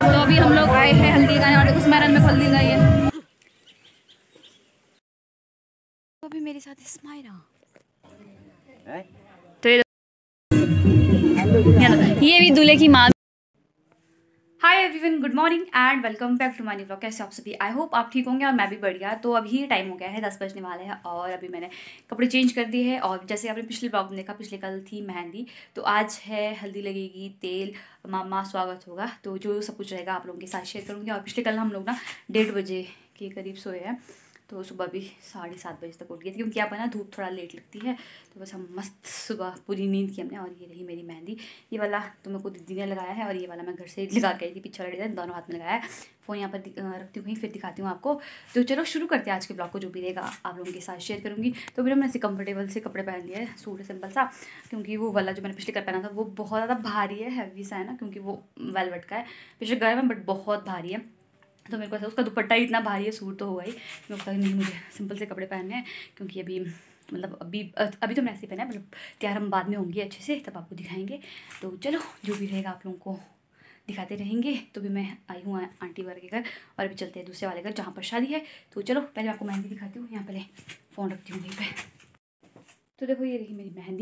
तो अभी हम लोग आए हैं हल्दी लगाने और उस मैरन में हल्दी लगाई है। तो अभी मेरे साथ स्माइरा, तो ये भी दूल्हे की माँ। Hi everyone, good morning and welcome back to my new vlog. कैसे आप सभी? आई होप आप ठीक होंगे और मैं भी बढ़िया। तो अभी टाइम हो गया है 10 बजने वाले हैं और अभी मैंने कपड़े चेंज कर दिए हैं। और जैसे आपने पिछले ब्लॉग में देखा, पिछले कल थी मेहंदी, तो आज है हल्दी लगेगी, तेल, मामा स्वागत होगा। तो जो सब कुछ रहेगा आप लोगों के साथ शेयर करूँगी। और पिछले कल हम लोग ना 1:30 बजे के करीब सोए हैं, तो सुबह भी 7:30 बजे तक उठ गई थी, क्योंकि आप है ना धूप थोड़ा लेट लगती है। तो बस हम मस्त सुबह पूरी नींद की हमने। और ये रही मेरी मेहंदी। ये वाला तो मेरे को दीदी ने लगाया है और ये वाला मैं घर से लगा के आई थी, पीछे वाला डिजाइन दोनों हाथ में लगाया है। फ़ोन यहाँ पर रखती हूँ, फिर दिखाती हूँ आपको। तो चलो शुरू करते हैं आज के ब्लॉग को। जो भी रहेगा आप लोगों के साथ शेयर करूँगी। तो फिर मैंने ऐसे कंफर्टेबल से कपड़े पहन लिए, सूट सिंपल सा, क्योंकि वो वाला जो मैंने पिछले कर पहना था वो बहुत ज़्यादा भारी है, हैवी सा है ना, क्योंकि वो वेलवेट का है। पिछले गर्म है बट बहुत भारी है, तो मेरे को उसका दुपट्टा ही इतना भारी है, सूट तो होगा ही। मैं कहता नहीं, मुझे सिंपल से कपड़े पहनने हैं, क्योंकि अभी मतलब अभी तो मैं ऐसे पहना है, मतलब तैयार हम बाद में होंगी अच्छे से, तब आपको दिखाएंगे। तो चलो जो भी रहेगा आप लोगों को दिखाते रहेंगे। तो भी मैं आई हूँ आंटी वाले के घर और अभी चलते हैं दूसरे वाले घर जहाँ पर शादी है। तो चलो पहले आपको मेहंदी दिखाती हूँ। यहाँ पहले फ़ोन रखती हूँ यहीं पर। तो देखो ये रही मेरी मेहंदी,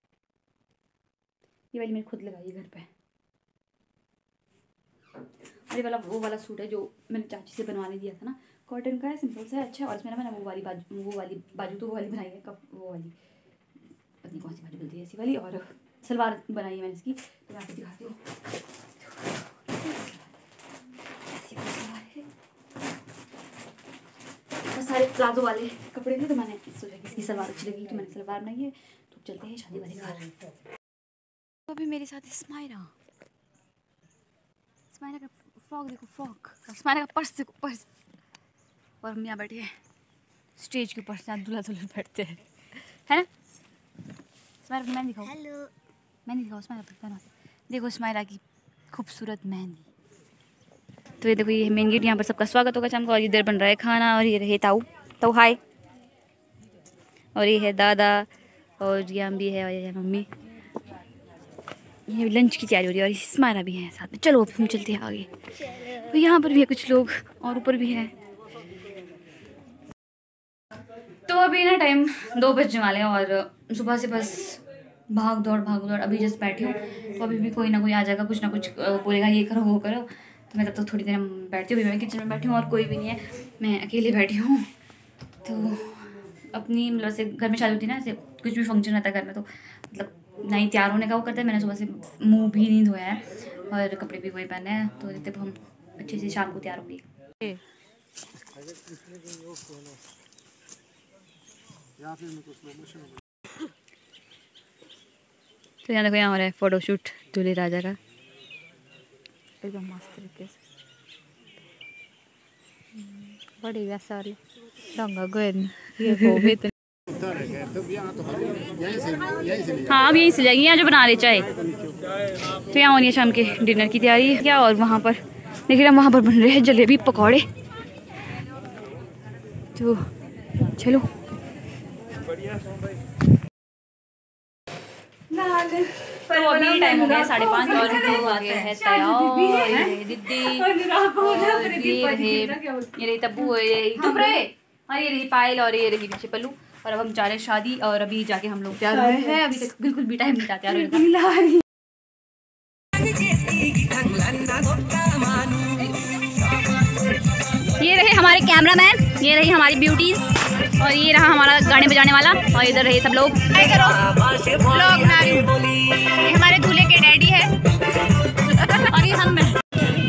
ये वाली मैंने खुद लगाई है घर पर। अरे वाला वो वाला सूट है जो मैंने चाची से बनवाने दिया था ना, कॉटन का है, सिंपल सा है, अच्छा है। और इसमें मैंने वो वाली बाजू तो वो वाली बनाई है, कब वो वाली पता नहीं कौन सी बाजू बोलती है, ऐसी वाली। और सलवार बनाई है मैंने इसकी, तो मैं आपको दिखाती हूँ। बहुत सारे प्लाजो वाले कपड़े थे, तो मैंने सोचा कि इसकी सलवार अच्छी लगेगी, तो मैंने सलवार बनाई है। तो चलते हैं शादी वाले घर। तो अभी मेरे साथ स्माइरा का फ्रॉक देखो, फ्रॉक स्माइरा का पर्स देखो, पर्स। और हम यहाँ बैठे हैं स्टेज के ऊपर, जहाँ दूल्हा दुल्हन बैठते हैं, है ना। स्माइरा मेहंदी दिखाओ, हेलो मेहंदी दिखाओ स्माइरा, देखो स्माइरा की खूबसूरत मेहंदी। तो ये देखो, ये मेन गेट, यहाँ पर सबका स्वागत होगा शाम को। और इधर बन रहा है खाना, और ये रहे ताऊ हाय, और ये है दादा, और ये हम भी है, और ये है मम्मी। ये लंच की तैयारी हो रही है और स्माइरा भी है साथ में। चलो अब हम चलते हैं आगे। तो यहाँ पर भी है कुछ लोग और ऊपर भी है। तो अभी ना टाइम 2 बजने वाले हैं और सुबह से बस भाग दौड़। अभी जस्ट बैठी हूँ, तो अभी भी कोई ना कोई आ जाएगा, कुछ ना कुछ बोलेगा, ये करो वो करो। तो मैं तब तक थोड़ी देर बैठती हूँ। अभी मैं किचन में बैठी हूँ और कोई भी नहीं है, मैं अकेले बैठी हूँ। तो अपनी मतलब से घर में शादी होती है ना, ऐसे कुछ भी फंक्शन रहता है घर में, तो मतलब नहीं तैयार होने का वो करता है। मैंने सुबह से मुंह भी नहीं धोया है और कपड़े भी वही पहने हैं, तो जब हम अच्छे से शाम को तैयार होंगे। तो यहाँ देखो, यहाँ हो रहा है फोटोशूट दूल्हे राजा का, एकदम मस्त तरीके से। बड़ी वैसा रंगा गोन ये हाँ, अब यहीं से जाएंगे, यहाँ जो बना रहे चाय। तो यहाँ हो रही है शाम के डिनर की तैयारी क्या। और वहाँ पर देखिए ना, वहाँ पर बन रहे हैं जलेबी पकौड़े। तो चलो तो अभी टाइम हो गया 5:30 और लोग आ गए हैं तैयार। दीदी ये रही तब्बू, ये रही पायल, और ये रही पीछे पल्लू। और अब हम जा रहे हैं शादी, और अभी जाके हम लोग तैयार हुए हैं। अभी तक बिल्कुल भी टाइम नहीं था तैयार होने का। ये रहे हमारे कैमरामैन, ये रही हमारी ब्यूटीज, और ये रहा हमारा गाने बजाने वाला, और इधर रहे सब लोग। ब्लॉग बना रही हूं। ये हमारे दूल्हे के डैडी है और ये हम हैं।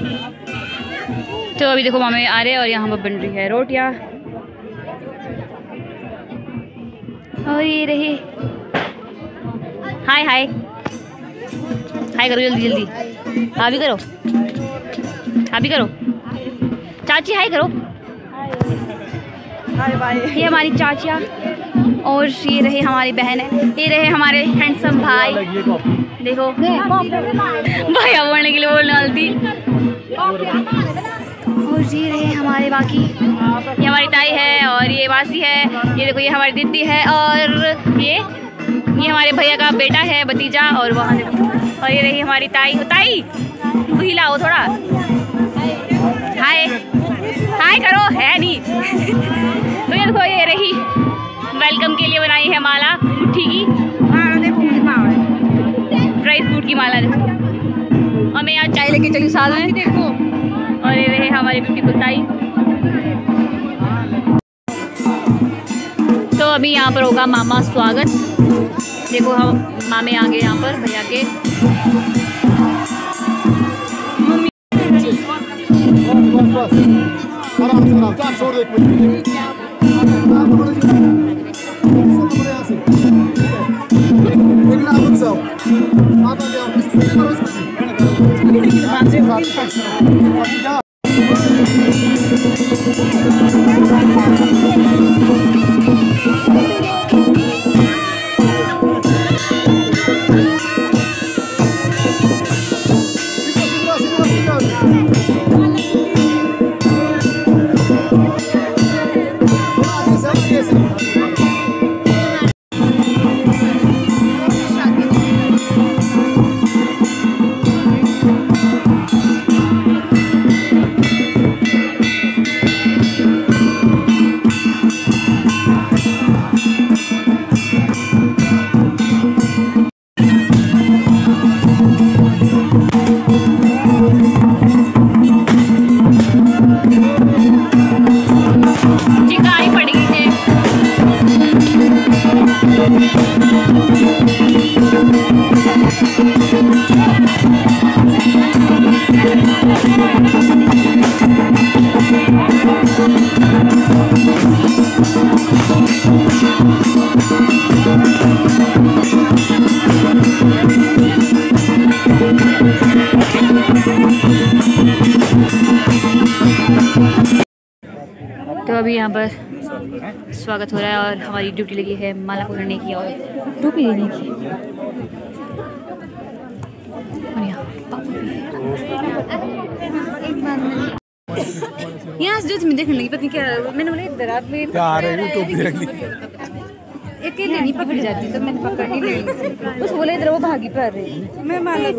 तो अभी देखो मामे आ रहे हैं और यहाँ पर बन रही है रोटियाँ। और ये रहे, हाय हाय हाय करो जल्दी जल्दी, हाँ भी करो, हाँ भी करो, चाची हाय करो, हाय बाय। ये हमारी चाचिया, और ये रहे हमारी बहन है, ये रहे हमारे हैंडसम भाई। देखो भैया बोलने के लिए बोलने वाली थी। और ये रहे हमारे बाकी, ये हमारी ताई है, और ये वासी है, ये देखो ये हमारी दीदी है, और ये हमारे भैया का बेटा है, भतीजा। और वहाँ देखो, और ये रही हमारी ताई। ताई हिलाओ थोड़ा, हाय करो, है नहीं। तो ये देखो, ये रही वेलकम के लिए बनाई है माला मुट्ठी की, ड्राई फ्रूट की माला देखो। और मैं यहाँ चाय लेके चली साथ में देखो। और ये रहे हमारी ब्यूटीफुल ताई। तो अभी यहाँ पर होगा मामा स्वागत। देखो हम मामे आ गए यहाँ पर भैया के। तो अभी यहाँ पर स्वागत हो रहा है और हमारी ड्यूटी लगी है माला पकड़ने की और टोपी देने की। और यहाँ से जो तुम्हें देखने लगी पत्नी क्या, मैंने बोला इधर आप एक नहीं पकड़ी जाती तो मैंने पकड़ नहीं ली। उसको बोले इधर, वो भागी पर रही। मैं माला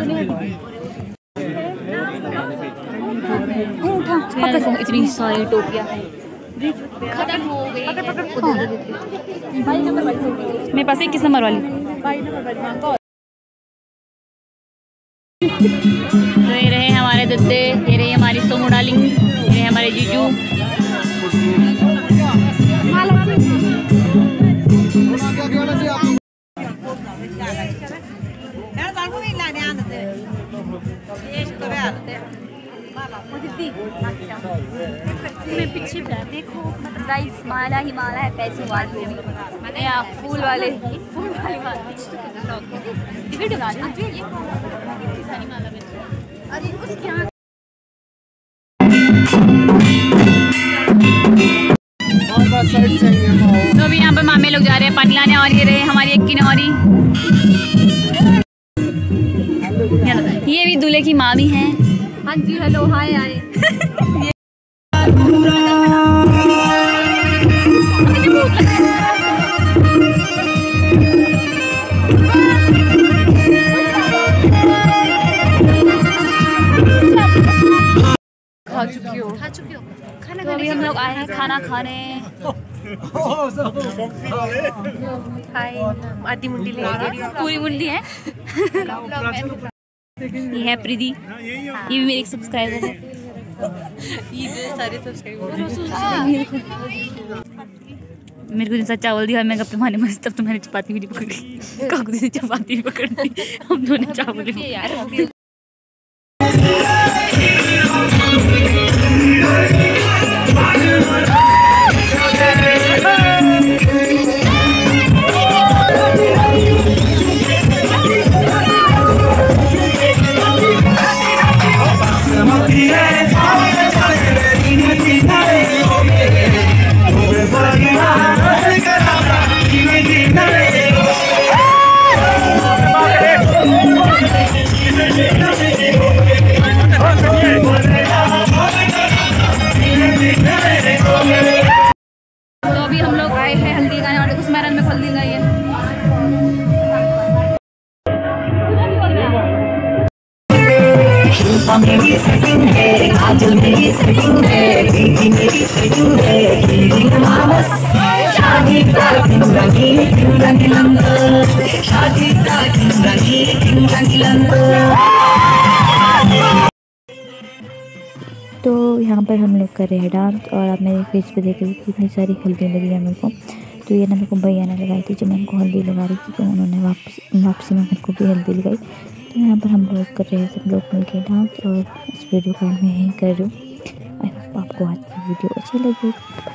इतनी सारी टोपियाँ खत्म हो गई। मेरे पास 21 नंबर वाली। तो ये रहे हमारे दद्दे, ये रहे हमारी सोमू डार्लिंग, ये रहे हमारे जीजू। मैं पीछे देखो, गाइस माला ही माला है, पैसे वाली मैंने फूल वाले तो अभी यहाँ पे मामे लोग जा रहे हैं पानी लाने और ये रहे हमारी एक किनौरी। ये भी दूल्हे की मामी है। हाँ जी, हेलो, हाय आए। खा चुकी हो खाना। तो अभी हम लोग आए हैं खाना खाने। आधी मुंडी ले, पूरी मुंडी है। ये है प्रीति, ये भी मेरी एक सब्सक्राइबर है। ये सारे सब्सक्राइबर मेरे को जैसा चावल दिया, मैं गप्पे मारने में, तब तो मैंने चपाती भी नहीं पकड़ी, काकू ने चपाती भी पकड़ी, हम दोनों चावल यार। मेरी सेटिंग है, काजल मेरी सेटिंग है, दीदी मेरी सेटिंग है, शादी का दिन रंगीन शादी का दिन रंगीन। तो यहाँ पर हम लोग कर रहे हैं डांस और अब मेरे फेस पे देखे कितनी सारी हल्दी लगी है मेरे को। तो ये ना मेरे को भैया ने लगाई थी, जब मैं उनको हल्दी लगा रही थी तो उन्होंने वापसी में मेरे को भी हल्दी लगाई। तो यहाँ पर हम लोग कर रहे हैं सब लोग मिलकर डांस और इस वीडियो को मैं यहीं कर रही हूँ। आई होप आपको आज की वीडियो अच्छी लगी।